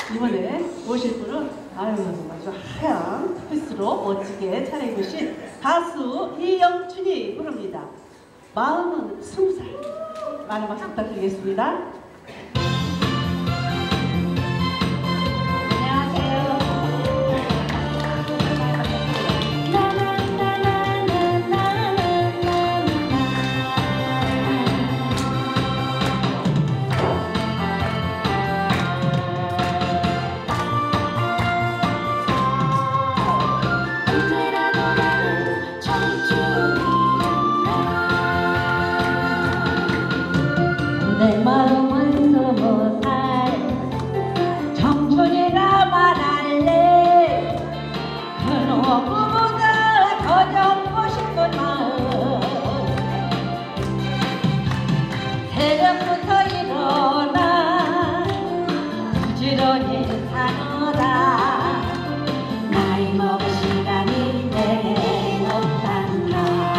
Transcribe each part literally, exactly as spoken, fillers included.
이번에 오실 분은 아유 아주 하얀 피스로 멋지게 차려입으신 가수 이영춘이 부릅니다. 마음은 스무 살. 많은 박수 부탁드리겠습니다. 내 마음은 스무 살 청춘이라 말할래. 그 누구보다 더 젊고 싶은 마음. 새벽부터 일어나 부지런히 사느라 나이 먹은 시간이 내게 없단다.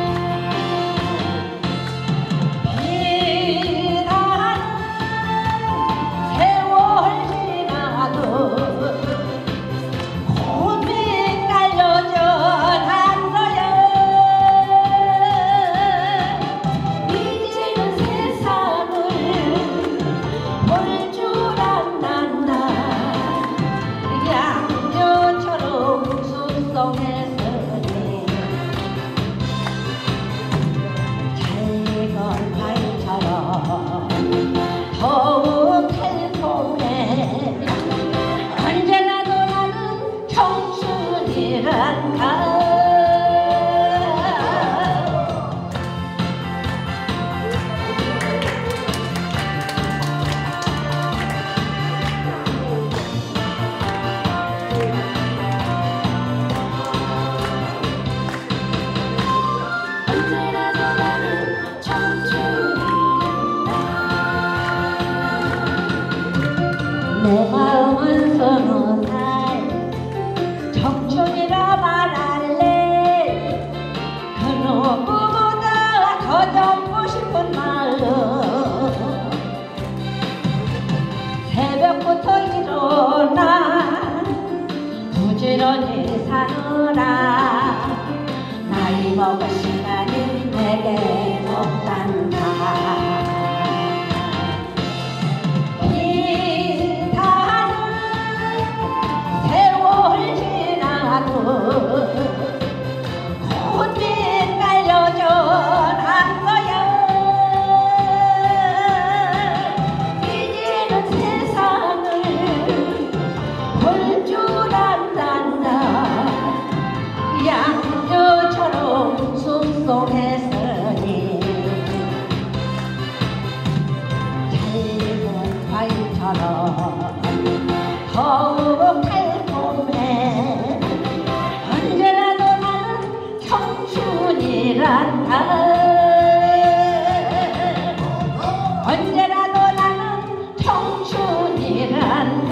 더욱 달콤해. 언제나도 나는 청춘이란다. 내 마음은 스무 살 청춘이라 말할래. 그 누구보다 더 젊고 싶은 마음. 새벽부터 일어나 부지런히 사느라 나이 먹은 시간이 내게 없단다. 혼빛 깔려져 난 거야. 이제는 세상을 볼 줄 안단다. 양녀처럼 숲속에서니 잘익은 과일처럼 더욱 달콤해. 언제라도 나는 청춘이란다. 언제라도 나는 청춘이란다.